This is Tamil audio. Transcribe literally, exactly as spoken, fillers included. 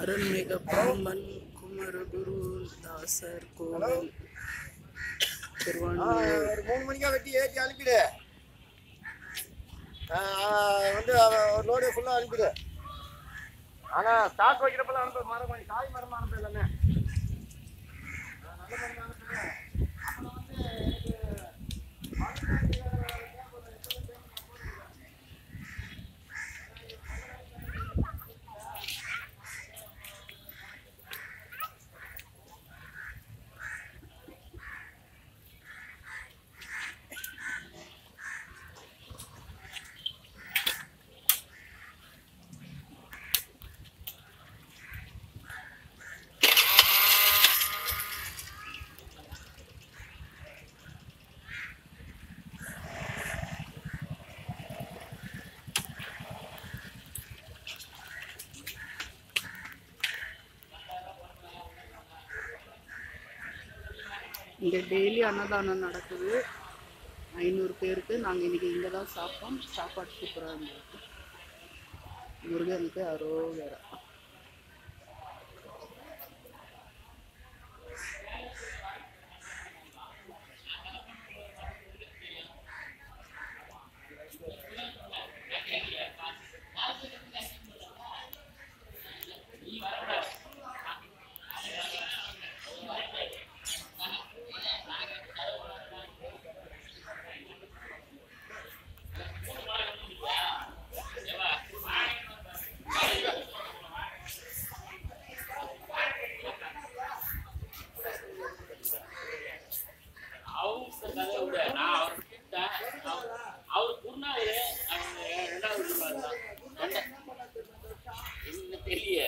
அருள்மிகு பாம்பன் குமரகுரு தாசர் கோவில் திருவான்மியூர். ஒரு மூணு மணிக்கா வெட்டி ஏற்றி அனுப்பிடு. வந்து ஒரு லோடு ஃபுல்லாக அனுப்பிடு. ஆனால் ஸ்டாக் வைக்கிறப்பெல்லாம் அனுப்ப மரம் காய் மரமாக அனுப்ப எல்லாமே நல்ல மரமாக அனுப்புங்க. அப்புறம் வந்து இங்கே டெய்லி அன்னதானம் நடக்குது. ஐநூறு பேருக்கு. நாங்கள் இன்றைக்கி இங்கே தான் சாப்பிட்டோம். சாப்பாடு சூப்பராக இருந்தது. முருகனுக்கு அரோகரா. தெரிய